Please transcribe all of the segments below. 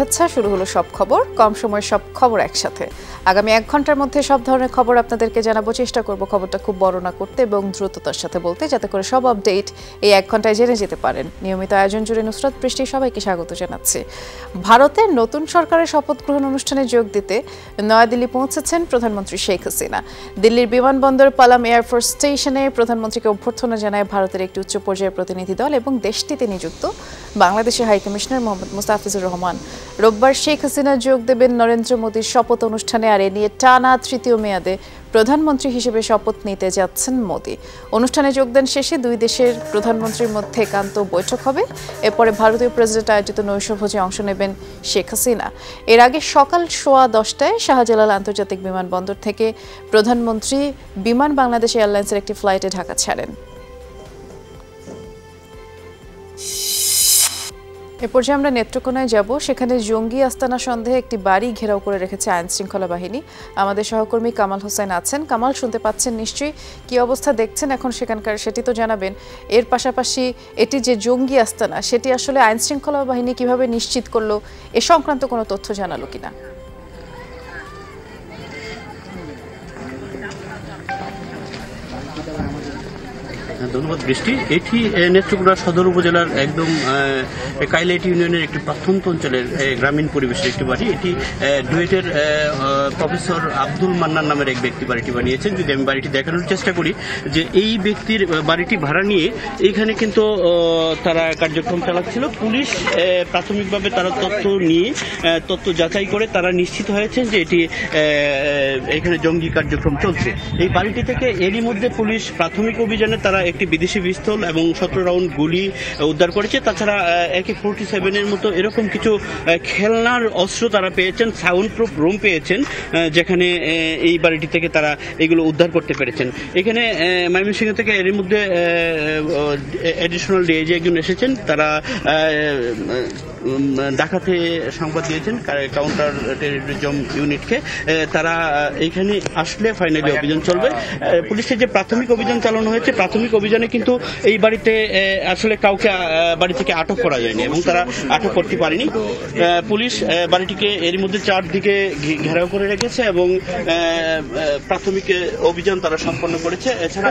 শুভেচ্ছা। শুরু হলো সব খবর, কম সময়ের সব খবর একসাথে। আগামী 1 ঘন্টার মধ্যে সব ধরনের খবর আপনাদেরকে জানাবো। চেষ্টা করব খবরটা খুব বড় না করতে এবং দ্রুততার সাথে বলতে, যাতে করে সব আপডেট এই 1 ঘন্টায় জেনে যেতে পারেন। নিয়মিত আয়োজন জুড়ে নুসরাত বৃষ্টি সবাইকে স্বাগত জানাচ্ছি। ভারতের নতুন সরকারের শপথ গ্রহণ অনুষ্ঠানে যোগ দিতে নয়াদিল্লি পৌঁছেছেন প্রধানমন্ত্রী শেখ হাসিনা। দিল্লির বিমানবন্দর পালাম এয়ারফোর্স স্টেশনে প্রধানমন্ত্রীকে অভ্যর্থনা জানায় ভারতের একটি উচ্চ পর্যায়ের প্রতিনিধি দল এবং দেশটিতে নিযুক্ত বাংলাদেশের হাই কমিশনার মোহাম্মদ মুস্তাফিজুর রহমান। রোববার শেখ হাসিনা যোগ দেবেন নরেন্দ্র মোদীর শপথ অনুষ্ঠানে, আর এ নিয়ে টানা 3য় মেয়াদে প্রধানমন্ত্রী হিসেবে শপথ নিতে যাচ্ছেন মোদী। অনুষ্ঠানে যোগদান শেষে দুই দেশের প্রধানমন্ত্রীর মধ্যে একান্ত বৈঠক হবে। এরপরে ভারতীয় প্রেসিডেন্ট আয়োজিত নৈশভোজে অংশ নেবেন শেখ হাসিনা। এর আগে সকাল 10:15 শাহজালাল আন্তর্জাতিক বিমানবন্দর থেকে প্রধানমন্ত্রী বিমান বাংলাদেশ এয়ারলাইন্সের একটি ফ্লাইটে ঢাকা ছাড়েন। এ পর্যায়ে আমরা নেত্রকোনায় যাব। সেখানে জঙ্গি আস্তানা সন্দেহে একটি বাড়ি ঘেরাও করে রেখেছে আইনশৃঙ্খলা বাহিনী। আমাদের সহকর্মী কামাল হোসেন আছেন। কামাল, শুনতে পাচ্ছেন নিশ্চয়ই? কি অবস্থা দেখছেন এখন সেখানকার, সেটি তো জানাবেন। এর পাশাপাশি এটি যে জঙ্গি আস্তানা, সেটি আসলে আইনশৃঙ্খলা বাহিনী কিভাবে নিশ্চিত করলো, এ সংক্রান্ত কোনো তথ্য জানালো কিনা? ধন্যবাদ বৃষ্টি। এটি নেত্রকোনা সদর উপজেলার একদম কাইলাইট ইউনিয়নের একটি প্রত্যন্ত অঞ্চলের গ্রামীণ পরিবেশের একটি বাড়ি। এটি ডুয়েটের প্রফেসর আব্দুল মান্নান নামের এক ব্যক্তি বাড়িটি বানিয়েছেন। যদি আমি বাড়িটি দেখানোর চেষ্টা করি, যে এই ব্যক্তির বাড়িটি ভাড়া নিয়ে এইখানে কিন্তু তারা কার্যক্রম চালাচ্ছিল। পুলিশ প্রাথমিকভাবে তারা তথ্য যাচাই করে তারা নিশ্চিত হয়েছেন যে এটি এখানে জঙ্গি কার্যক্রম চলছে। এই বাড়িটি থেকে এরই মধ্যে পুলিশ প্রাথমিক অভিযানে তারা একটি বিদেশি পিস্তল এবং 17 রাউন্ড গুলি উদ্ধার করেছে। তাছাড়া AK-47 এর মতো এরকম কিছু খেলনার অস্ত্র তারা পেয়েছেন, সাউন্ড প্রুফ রুম পেয়েছেন, যেখানে এই বাড়িটি থেকে তারা এগুলো উদ্ধার করতে পেরেছেন। এখানে ময়মনসিংহ থেকে এর মধ্যে অ্যাডিশনাল ডিআইজি একজন এসেছেন। তারা ডাকাতে সংবাদ দিয়েছেন কাউন্টার টেররিজম ইউনিটকে। তারা এইখানে আসলে ফাইনালি অভিযান চলবে। পুলিশের যে প্রাথমিক অভিযান চালানো হয়েছে, প্রাথমিক অভিযানে কিন্তু এই বাড়িতে আসলে কাউকে বাড়ি থেকে আটক করা যায়নি এবং তারা আটক করতে পারেনি। পুলিশ বাড়িটিকে এর মধ্যে চারদিকে ঘেরাও করে রেখেছে এবং প্রাথমিক অভিযান তারা সম্পন্ন করেছে। এছাড়া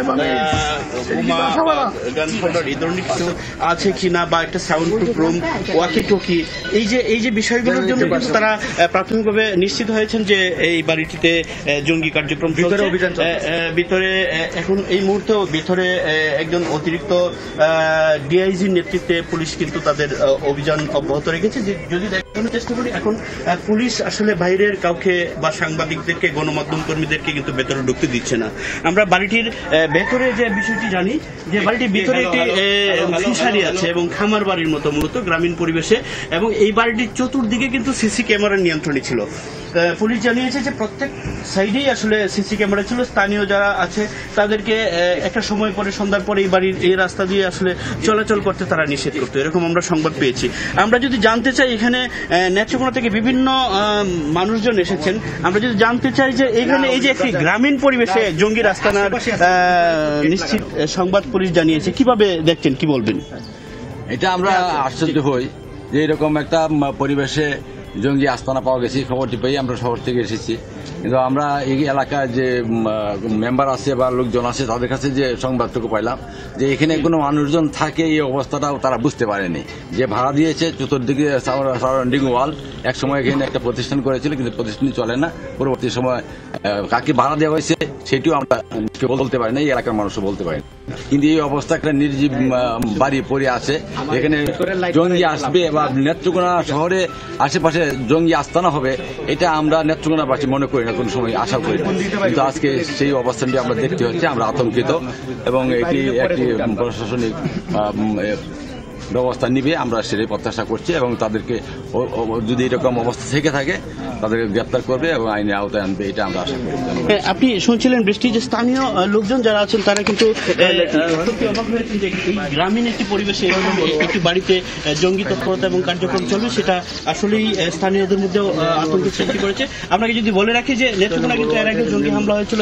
গানফাউডার এই ধরনের কিছু আছে কিনা বা একটা sound proof room, walkie talkie, এই যে বিষয়গুলোর জন্য কিন্তু তারা প্রাথমিকভাবে নিশ্চিত হয়েছেন যে এই বাড়িটিতে জঙ্গি কার্যক্রম চলছে। ভিতরে এখন এই মুহূর্তে ভিতরে একজন অতিরিক্ত ডিআইজির নেতৃত্বে পুলিশ কিন্তু তাদের অভিযান অব্যাহত রেখেছে। যদি দেখানোর চেষ্টা করি, এখন পুলিশ আসলে বাইরের কাউকে বা সাংবাদিকদেরকে, গণমাধ্যম কর্মীদেরকে কিন্তু ভেতরে ঢুকতে দিচ্ছে না। আমরা বাড়িটির ভেতরে যে বিষয়টি জানি, যে বাড়িটির ভিতরে একটি ফিশারি আছে এবং খামার বাড়ির মতো মূলত গ্রামীণ পরিবেশে, এবং এই বাড়িটির চতুর্দিকে কিন্তু সিসি ক্যামেরার নিয়ন্ত্রণে ছিল। পুলিশ জানিয়েছে যে প্রত্যেক সাইডেই আসলে সিসি ক্যামেরা ছিল। স্থানীয় যারা আছে তাদেরকে একটা সময় পরে, সন্ধ্যার পরে এই বাড়ির এই রাস্তা দিয়ে আসলে চলাচল করতে তারা নিষেধ করতো, এরকম আমরা সংবাদ পেয়েছি। আমরা যদি জানতে চাই, এখানে নেত্রকোনা থেকে বিভিন্ন মানুষজন এসেছেন, আমরা যদি জানতে চাই যে এখানে এই যে একটি গ্রামীণ পরিবেশে জঙ্গির আস্তানার নিশ্চিত সংবাদ পুলিশ জানিয়েছে, কিভাবে দেখছেন, কি বলবেন? এটা আমরা আশ্চর্য হই যে এরকম একটা পরিবেশে জঙ্গি আস্তানা পাওয়া গেছে। খবরটি পেয়ে আমরা শহর থেকে এসেছি, কিন্তু আমরা এই এলাকায় যে মেম্বার আছে বা লোকজন আছে তাদের কাছে যে সংবাদটুকু পাইলাম যে এখানে কোনো মানুষজন থাকে, এই অবস্থাটাও তারা বুঝতে পারেনি। যে ভাড়া দিয়েছে চতুর্দিকে সারাউন্ডিং ওয়াল, এক সময় এখানে একটা প্রতিষ্ঠান করেছিল, কিন্তু প্রতিষ্ঠানটি চলে না। পরবর্তী সময় কাকে ভাড়া দেওয়া হয়েছে সেটিও আমরা বলতে পারি না, এই এলাকার মানুষও বলতে পারি না। কিন্তু এই অবস্থা একটা নির্জীব বাড়ি পড়ে আছে, এখানে জঙ্গি আসবে বা নেত্রকোনা শহরে আশেপাশে জঙ্গি আস্তানা হবে, এটা আমরা নেত্রকোনাবাসী মনে করি না, কোন সময় আশা করি না। কিন্তু আজকে সেই অবস্থানটি আমরা দেখতে হচ্ছে, আমরা আতঙ্কিত এবং এটি একটি প্রশাসনিক ব্যবস্থা নিবে, আমরা সেটাই প্রত্যাশা করছি এবং তাদেরকে যদি এরকম অবস্থা থেকে থাকে তাদেরকে গ্রেপ্তার করবে এবং আইনের আওতায় আনবে, এটা আমরা আশা করি। আপনি শুনছিলেন বৃষ্টি, যে স্থানীয় লোকজন যারা আছেন তারা কিন্তু অবাক হয়েছেন যে গ্রামীণ একটি পরিবেশে একটি বাড়িতে জঙ্গি তৎপরতা এবং কার্যক্রম চলবে, সেটা আসলেই স্থানীয়দের মধ্যেও আতঙ্ক সৃষ্টি করেছে। আপনাকে যদি বলে রাখি যে নেত্রকোনা কিন্তু এর আগে জঙ্গি হামলা হয়েছিল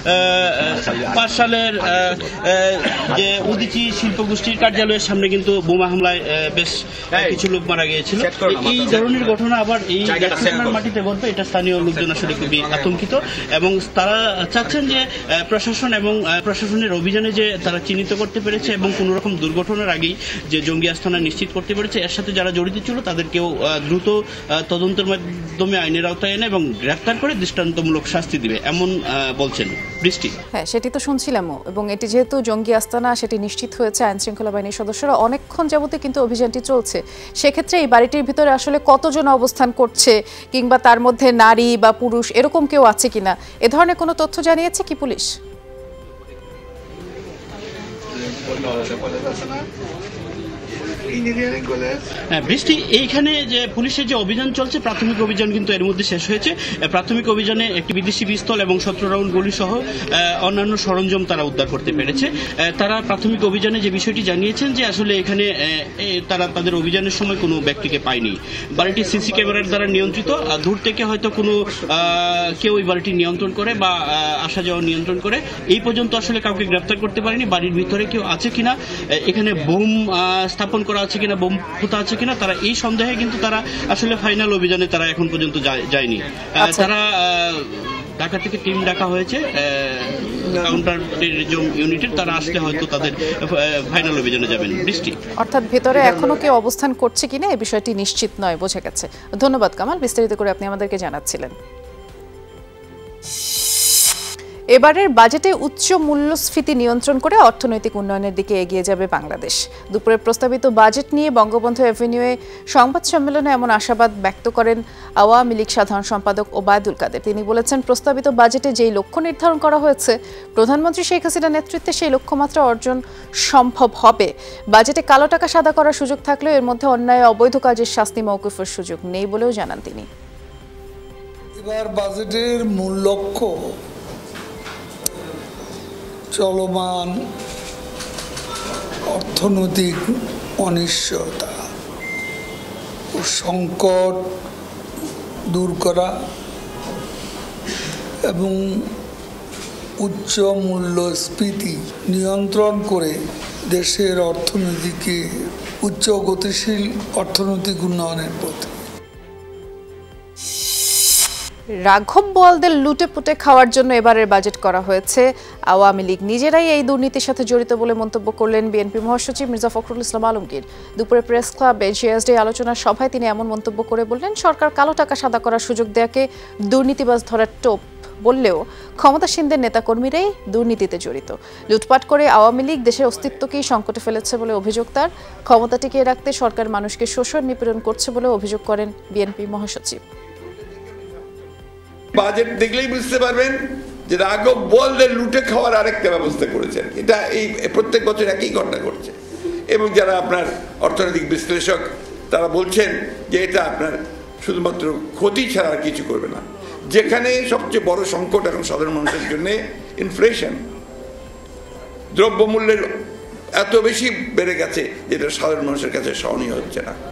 2005 সালের যে উদীচী শিল্পগোষ্ঠীর কার্যালয়ের সামনে কিন্তু বোমা হামলায় বেশ কিছু লোক মারা গিয়েছিল। এই ধরনের ঘটনা আবার এই মাটিতে ঘটবে, এটা স্থানীয় লোকজন আসলে খুবই আতঙ্কিত এবং তারা চাচ্ছেন যে প্রশাসন এবং প্রশাসনের অভিযানে যে তারা চিহ্নিত করতে পেরেছে এবং কোন রকম দুর্ঘটনার আগেই যে জঙ্গি আস্তানা নিশ্চিত করতে পেরেছে, এর সাথে যারা জড়িত ছিল তাদেরকেও দ্রুত তদন্তের মাধ্যমে আইনের আওতায় এনে এবং গ্রেফতার করে দৃষ্টান্তমূলক শাস্তি দিবে এমন বলছেন বৃষ্টি। হ্যাঁ, সেটি তো শুনছিলামও, এবং এটি যেহেতু জঙ্গি আস্তানা সেটি নিশ্চিত হয়েছে, আইন শৃঙ্খলা বাহিনীর সদস্যরা অনেকক্ষণ যাবতে কিন্তু অভিযানটি চলছে। সেক্ষেত্রে এই বাড়িটির ভিতরে আসলে কতজন অবস্থান করছে কিংবা তার মধ্যে নারী বা পুরুষ এরকম কেউ আছে কিনা এ ধরনের কোনো তথ্য জানিয়েছে কি পুলিশ? বৃষ্টি, এইখানে যে পুলিশের যে অভিযান চলছে, প্রাথমিক অভিযান কিন্তু এর মধ্যে শেষ হয়েছে। প্রাথমিক অভিযানে একটি বিদেশি পিস্তল এবং 17 রাউন্ড গুলি সহ অন্যান্য সরঞ্জাম তারা উদ্ধার করতে পেরেছে। তারা প্রাথমিক অভিযানে যে বিষয়টি জানিয়েছেন যে আসলে এখানে তারা তাদের অভিযানের সময় কোনো ব্যক্তিকে পায়নি। বাড়িটি সিসি ক্যামেরার দ্বারা নিয়ন্ত্রিত। দূর থেকে হয়তো কোনো কেউ এই বাড়িটি নিয়ন্ত্রণ করে বা আসা যাওয়া নিয়ন্ত্রণ করে, এই পর্যন্ত আসলে কাউকে গ্রেফতার করতে পারেনি। বাড়ির ভিতরে কেউ আছে কিনা, এখানে বোম স্থাপন করা আছে কিনা, বোম ফুটা আছে কিনা, তারা এই সন্দেহে কিন্তু তারা আসলে ফাইনাল অভিযানে তারা এখন পর্যন্ত যায়নি। তারা ঢাকা থেকে টিম ডাকা হয়েছে কাউন্টার ইউনিটের, তারা আসলে হয়তো তাদের ফাইনাল অভিযানে যাবেন। বৃষ্টি, অর্থাৎ ভেতরে এখনো কেউ অবস্থান করছে কিনা এই বিষয়টি নিশ্চিত নয়, বোঝা গেছে। ধন্যবাদ কামাল, বিস্তারিত করে আপনি আমাদেরকে জানাচ্ছিলেন। এবারের বাজেটে উচ্চ মূল্যস্ফীতি নিয়ন্ত্রণ করে অর্থনৈতিক উন্নয়নের দিকে এগিয়ে যাবে বাংলাদেশ। দুপুরে প্রস্তাবিত বাজেট নিয়ে বঙ্গবন্ধু এভিনিউয়ে সংবাদ সম্মেলনে এমন আশাবাদ ব্যক্ত করেন আওয়ামী লীগ সাধারণ সম্পাদক ওবায়দুল কাদের। তিনি বলেছেন, প্রস্তাবিত বাজেটে যেই লক্ষ্য নির্ধারণ করা হয়েছে, প্রধানমন্ত্রী শেখ হাসিনার নেতৃত্বে সেই লক্ষ্যমাত্রা অর্জন সম্ভব হবে। বাজেটে কালো টাকা সাদা করার সুযোগ থাকলেও এর মধ্যে অন্যায় অবৈধ কাজের শাস্তি মওকুফের সুযোগ নেই বলেও জানান তিনি। এবার বাজেটের মূল লক্ষ্য চলমান অর্থনৈতিক অনিশ্চয়তা ও সংকট দূর করা এবং উচ্চ মূল্যস্ফীতি নিয়ন্ত্রণ করে দেশের অর্থনীতিকে উচ্চ গতিশীল অর্থনৈতিক উন্নয়নের পথে। রাঘব বোয়ালদের লুটে পুটে খাওয়ার জন্য এবারের বাজেট করা হয়েছে। আওয়ামী লীগ নিজেরাই এই দুর্নীতির সাথে জড়িত বলে মন্তব্য করলেন বিএনপি মহাসচিব মির্জা ফখরুল ইসলাম আলমগীর। দুপুরে প্রেস ক্লাবে জিএসডি আলোচনার সভায় তিনি এমন মন্তব্য করে বললেন, সরকার কালো টাকা সাদা করার সুযোগ দেয়াকে দুর্নীতিবাজ ধরার টোপ বললেও ক্ষমতাসীনদের নেতাকর্মীরাই দুর্নীতিতে জড়িত। লুটপাট করে আওয়ামী লীগ দেশের অস্তিত্বকেই সংকটে ফেলেছে বলে অভিযোগ তার। ক্ষমতা টিকিয়ে রাখতে সরকার মানুষকে শোষণ নিপীড়ন করছে বলে অভিযোগ করেন বিএনপি মহাসচিব। বাজেট দেখলেই বুঝতে পারবেন যে রাঘব বোয়ালদের লুটে খাওয়ার আরেকটা ব্যবস্থা করেছেন। এটা এই প্রত্যেক বছর একই ঘটনা ঘটছে এবং যারা আপনার অর্থনৈতিক বিশ্লেষক তারা বলছেন যে এটা আপনার শুধুমাত্র ক্ষতি ছাড়া আর কিছু করবে না। যেখানে সবচেয়ে বড় সংকট এখন সাধারণ মানুষের জন্য ইনফ্লেশন, দ্রব্যমূল্যের এত বেশি বেড়ে গেছে যেটা সাধারণ মানুষের কাছে সহনীয় হচ্ছে না।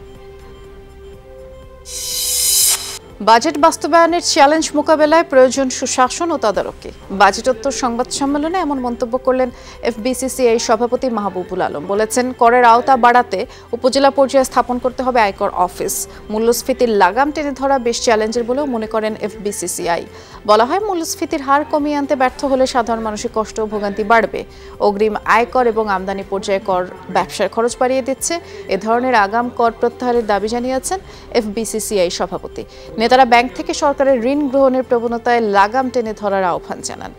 বাজেট বাস্তবায়নের চ্যালেঞ্জ মোকাবেলায় প্রয়োজন সুশাসন ও তদারকি। বাজেটোত্তর সংবাদ সম্মেলনে এমন মন্তব্য করলেন এফবিসিসিআই সভাপতি মাহবুবুল আলম। বলেছেন, করের আওতা বাড়াতে উপজেলা পর্যায়ে স্থাপন করতে হবে আয়কর অফিস। মূল্যস্ফীতির লাগাম টেনে ধরা বেশ চ্যালেঞ্জের বলেও মনে করেন এফবিসিসিআই। বলা হয়, মূল্যস্ফীতির হার কমিয়ে আনতে ব্যর্থ হলে সাধারণ মানুষের কষ্ট ও ভোগান্তি বাড়বে। অগ্রিম আয়কর এবং আমদানি পর্যায়ে কর ব্যবসার খরচ বাড়িয়ে দিচ্ছে। এ ধরনের আগাম কর প্রত্যাহারের দাবি জানিয়েছেন এফবিসিসিআই সভাপতি। নেতারা ব্যাংক থেকে সরকারের ঋণ গ্রহণের প্রবণতায় লাগাম টেনে ধরার আহ্বান জানান।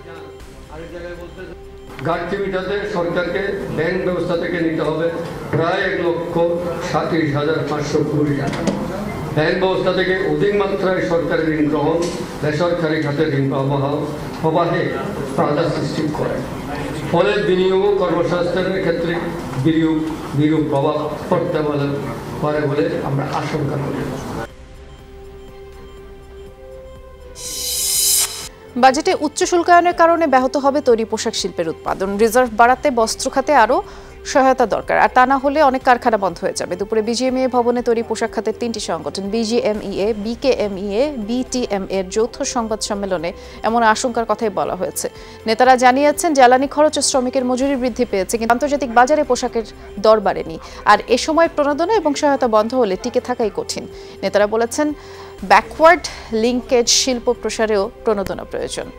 ঘাটতি মেটাতে সরকারকে ব্যাংক ব্যবস্থা থেকে নিতে হবে প্রায় 1,37,500 কোটি টাকা। ব্যাংক ব্যবস্থা থেকে অধিক মাত্রায় সরকারের ঋণ গ্রহণ বেসরকারি খাতের ঋণ প্রবাহে বাধা সৃষ্টি করে, ফলে বিনিয়োগ ও কর্মসংস্থানের ক্ষেত্রে বিরূপ প্রভাব পড়তে পারে বলে আমরা আশঙ্কা করি। বাজেটে উচ্চ শুল্কায়নের কারণে ব্যাহত হবে তৈরি পোশাক শিল্পের উৎপাদন। রিজার্ভ বাড়াতে বস্ত্র খাতে আরও সহায়তা দরকার, আর তা না হলে অনেক কারখানা বন্ধ হয়ে যাবে। দুপুরে বিজিএমইএ ভবনে তৈরি পোশাক খাতের 3টি সংগঠন বিজিএমইএ, বিকেএমইএ, বিটিএম এর যৌথ সংবাদ সম্মেলনে এমন আশঙ্কার কথাই বলা হয়েছে। নেতারা জানিয়েছেন জ্বালানি খরচ ও শ্রমিকের মজুরি বৃদ্ধি পেয়েছে, কিন্তু আন্তর্জাতিক বাজারে পোশাকের দর বাড়েনি। আর এ সময় প্রণোদনা এবং সহায়তা বন্ধ হলে টিকে থাকাই কঠিন। নেতারা বলেছেন ব্যাকওয়ার্ড লিঙ্কেজ শিল্প প্রসারেও প্রণোদনা প্রয়োজন।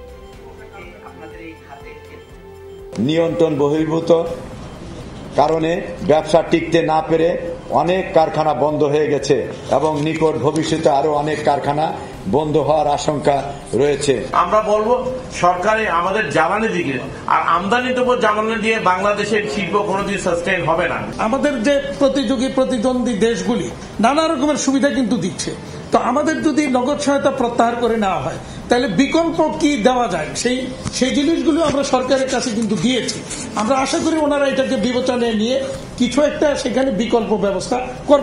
নিয়ন্ত্রণ বহির্ভূত কারণে ব্যবসা টিকতে না পেরে অনেক কারখানা বন্ধ হয়ে গেছে এবং নিকট ভবিষ্যতে আরো অনেক কারখানা বন্ধ হওয়ার আশঙ্কা রয়েছে। আমরা বলবো সরকারে আমাদের জ্বালানি দিকে আর আমদানির উপর জ্বালানি দিয়ে বাংলাদেশের শিল্প কোনোদিন সাস্টেইন হবে না। আমাদের যে প্রতিদ্বন্দ্বী দেশগুলি নানা রকমের সুবিধা কিন্তু দিচ্ছে, তো আমাদের যদি নগদ সহায়তা প্রত্যাহার করে নেওয়া হয় তাহলে বিকল্প কি দেওয়া যায় সেই জিনিসগুলো আমরা সরকারের কাছে কিন্তু দিয়েছি। আমরা আশা করি ওনারা এটাকে বিবেচনায় নিয়ে কিছু একটা সেখানে বিকল্প ব্যবস্থা করবে।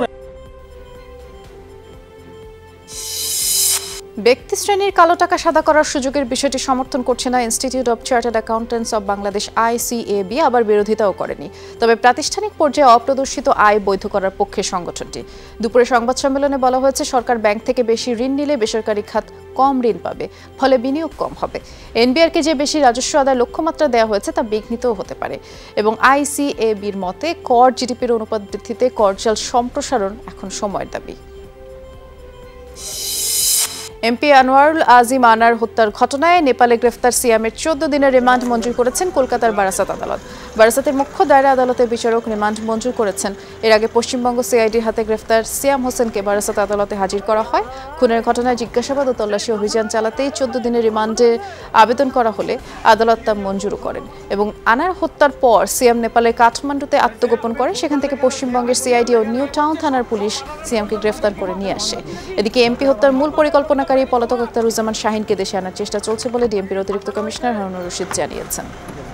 ব্যক্তি শ্রেণীর কালো টাকা সাদা করার সুযোগের বিষয়টি সমর্থন করছে না institute of chartered accountants of Bangladesh ICAB, আবার বিরোধিতাও করেনি। তবে প্রাতিষ্ঠানিক পর্যায়ে অপ্রদর্শিত আয় বৈধ করার পক্ষে সংগঠনটি। দুপুরে সংবাদ সম্মেলনে বলা হয়েছে সরকার ব্যাংক থেকে বেশি ঋণ নিলে বেসরকারি খাত কম ঋণ পাবে, ফলে বিনিয়োগ কম হবে। এনবিআরকে যে বেশি রাজস্ব আদায় লক্ষ্যমাত্রা দেওয়া হয়েছে তা বিঘ্নিতও হতে পারে। এবং ICABর মতে কর জিডিপির অনুপাত বৃদ্ধিতে করজাল সম্প্রসারণ এখন সময়ের দাবি। এমপি আনোয়ারুল আজিম আনার হত্যার ঘটনায় নেপালে গ্রেফতার সিয়ামের 14 দিনের রিমান্ড মঞ্জুর করেছেন কলকাতার বারাসাত আদালত। বারাসাতের মুখ্য দায়রা আদালতের বিচারক রিমান্ড মঞ্জুর করেছেন। এর আগে পশ্চিমবঙ্গ সিআইডির হাতে গ্রেফতার সিয়াম হোসেনকে বারাসাত আদালতে হাজির করা হয়। খুনের ঘটনায় জিজ্ঞাসাবাদ ও তল্লাশি অভিযান চালাতেই 14 দিনের রিমান্ডে আবেদন করা হলে আদালত তা মঞ্জুর করেন। এবং আনার হত্যার পর সিয়াম নেপালের কাঠমান্ডুতে আত্মগোপন করে, সেখান থেকে পশ্চিমবঙ্গের সিআইডি ও নিউ টাউন থানার পুলিশ সিয়ামকে গ্রেফতার করে নিয়ে আসে। এদিকে এমপি হত্যার মূল পরিকল্পনাকারী পলাতক আখতারুজ্জামান শাহিনকে দেশে আনার চেষ্টা চলছে বলে ডিএমপির অতিরিক্ত কমিশনার হারুনুর রশিদ জানিয়েছেন।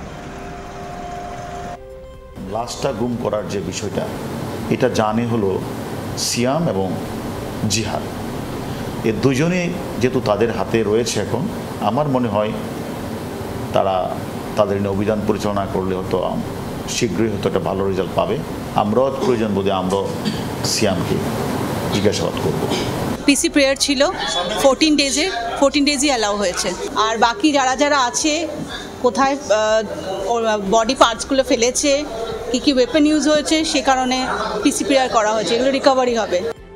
লাশটা গুম করার যে বিষয়টা, এটা জানে হলো সিয়াম এবং জিহাদ, এ দুজনেই যেহেতু তাদের হাতে রয়েছে এখন, আমার মনে হয় তারা তাদের অভিযান পরিচালনা করলে হয়তো শীঘ্রই হয়তো একটা ভালো রেজাল্ট পাবে। আমরাও প্রয়োজন বোধে আমরা সিয়ামকে জিজ্ঞাসাবাদ করব। পিসি প্রেয়ার ছিল 14 ডেজই অ্যালাউ হয়েছে। আর বাকি যারা আছে কোথায় বডি পার্টসগুলো ফেলেছে, কি ওয়েপন ইউজ হয়েছে, সে কারণে পিসি প্রেয়ার করা হয়েছে, এগুলো রিকভারি হবে।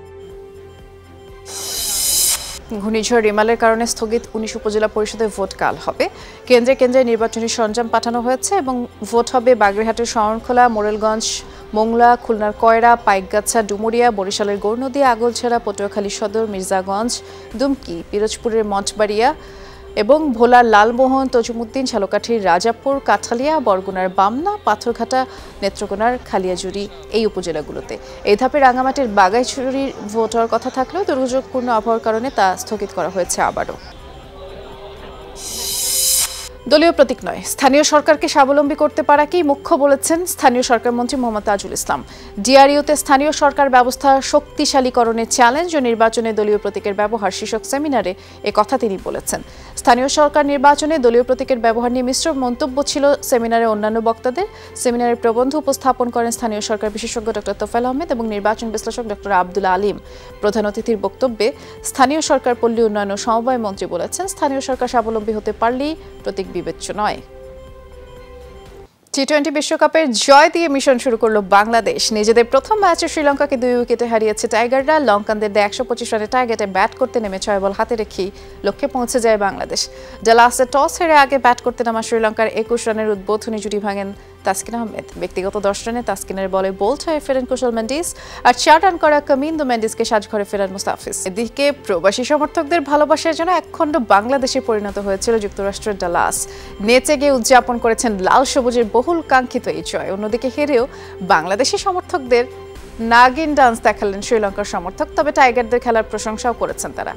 ঘূর্ণিঝড় রিমালের কারণে স্থগিত 19 উপজেলা পরিষদের ভোট কাল হবে। কেন্দ্রে কেন্দ্রে নির্বাচনী সরঞ্জাম পাঠানো হয়েছে এবং ভোট হবে বাগেরহাটের শরণখোলা, মোরেলগঞ্জ, মোংলা, খুলনার কয়রা, পাইকগাছা, ডুমুরিয়া, বরিশালের গৌরনদী, আগলছড়া, পটুয়াখালী সদর, মির্জাগঞ্জ, দুমকি, পিরোজপুরের মঠবাড়িয়া এবং ভোলার লালমোহন, তজুমুদ্দিন, ঝালকাঠির রাজাপুর, কাঠালিয়া, বরগুনার বামনা, পাথরঘাটা, নেত্রকোনার খালিয়াজুড়ি এই উপজেলাগুলোতে। এই ধাপে রাঙামাটির বাগাইছড়ির ভোট হওয়ার কথা থাকলেও দুর্যোগপূর্ণ আবহাওয়ার কারণে তা স্থগিত করা হয়েছে আবারও। দলীয় প্রতীক নয়, স্থানীয় সরকারকে স্বাবলম্বী করতে পারাকেই মুখ্য বলেছেন স্থানীয় সরকার মন্ত্রী মোহাম্মদ তাজুল ইসলাম। ডিআরইউতে স্থানীয় সরকার ব্যবস্থা শক্তিশালীকরণের চ্যালেঞ্জ ও নির্বাচনে দলীয় প্রতীকের ব্যবহার শীর্ষক সেমিনারে একথা তিনি বলেছেন। স্থানীয় সরকার নির্বাচনে দলীয় প্রতীকের ব্যবহার নিয়ে মিশ্র মন্তব্য ছিল সেমিনারে অন্যান্য বক্তাদের। সেমিনারে প্রবন্ধ উপস্থাপন করেন স্থানীয় সরকার বিশেষজ্ঞ ডক্টর তোফায়েল আহমেদ এবং নির্বাচন বিশ্লেষক ডক্টর আব্দুল আলিম। প্রধান অতিথির বক্তব্যে স্থানীয় সরকার পল্লী উন্নয়ন ও সমবায় মন্ত্রী বলেছেন, স্থানীয় সরকার স্বাবলম্বী হতে পারলেই প্রতীক বিবেচ্য নয়। টি-20 বিশ্বকাপের জয় দিয়ে মিশন শুরু করলো বাংলাদেশ। নিজেদের প্রথম ম্যাচে শ্রীলঙ্কাকে 2 উইকেটে হারিয়েছে টাইগাররা। লঙ্কানদের 125 রানে টার্গেটে ব্যাট করতে নেমে 6 বল হাতে রেখেই লক্ষ্যে পৌঁছে যায় বাংলাদেশ। ডালাসে টস হেরে আগে ব্যাট করতে নামা শ্রীলঙ্কার 21 রানের উদ্বোধনী জুটি ভাঙেন তাসকিন আহমেদ। ব্যক্তিগত 10 রানে তাসকিনের বলে বোল্ড হয়ে ফেরেন কুশল মেন্ডিস, আর 4 রান করা কামিন্দো মেন্ডিসকে সাজঘরে ফেরান মুস্তাফিজ। এদিকে প্রবাসী সমর্থকদের ভালোবাসার জন্য একখণ্ড বাংলাদেশে পরিণত হয়েছিল যুক্তরাষ্ট্রের ডালাস। নেচে গিয়ে উদযাপন করেছেন লাল সবুজের বহুল কাঙ্ক্ষিত এই জয়। অন্যদিকে হেরেও বাংলাদেশি সমর্থকদের নাগিন ডান্স দেখালেন শ্রীলঙ্কার সমর্থক। তবে টাইগারদের খেলার প্রশংসাও করেছেন তারা।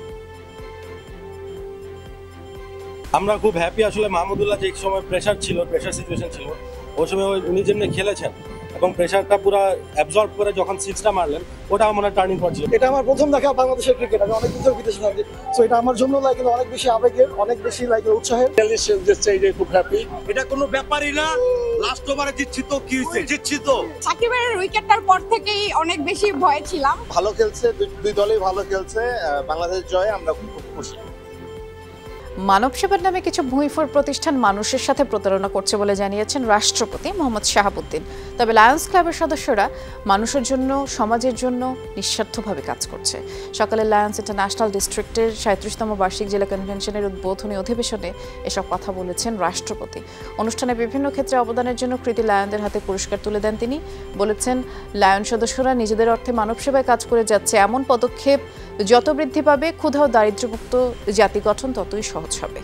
আমরা খুব হ্যাপি। আসলে মাহমুদুল্লাহ যে সময় প্রেশার সিচুয়েশন ছিল, ওই সময় উনি যেমনি খেলেছেন এবং প্রেশারটা পুরো অ্যাবজর্ব করে যখন সিক্সটা মারলেন, ওটা আমার মনে হয় টার্নিং পয়েন্ট ছিল। এটা আমার প্রথম দেখা বাংলাদেশের ক্রিকেট, আমি অনেক দিন ধরে বিদেশে থাকি, সো এটা আমার জন্য অনেক বেশি আবেগের, অনেক বেশি উৎসাহের। খুব হ্যাপি, এটা কোনো ব্যাপারই না। লাস্ট ওভারে জিতছি তো কি হয়েছে, জিতছি তো। সাকিবের উইকেটটার পর থেকেই অনেক বেশি ভয় ছিলাম। ভালো খেলছে, দুই দলই ভালো খেলছে, বাংলাদেশ জয়ে আমরা খুব খুশি। মানব সেবার নামে কিছু ভুঁইফোর প্রতিষ্ঠান মানুষের সাথে প্রতারণা করছে বলে জানিয়েছেন রাষ্ট্রপতি মোহাম্মদ শাহাবুদ্দিন। তবে লায়ন্স ক্লাবের সদস্যরা মানুষের জন্য, সমাজের জন্য নিঃস্বার্থভাবে কাজ করছে। সকালে লায়ন্স ইন্টারন্যাশনাল ডিস্ট্রিক্টের 37তম বার্ষিক জেলা কনভেনশনের উদ্বোধনী অধিবেশনে এসব কথা বলেছেন রাষ্ট্রপতি। অনুষ্ঠানে বিভিন্ন ক্ষেত্রে অবদানের জন্য কৃতি লায়নদের হাতে পুরস্কার তুলে দেন তিনি। বলেছেন, লায়ন সদস্যরা নিজেদের অর্থে মানব সেবায় কাজ করে যাচ্ছে। এমন পদক্ষেপ যত বৃদ্ধি পাবে, ক্ষুধা ও দারিদ্র্যমুক্ত জাতি গঠন ততই সহজ হবে।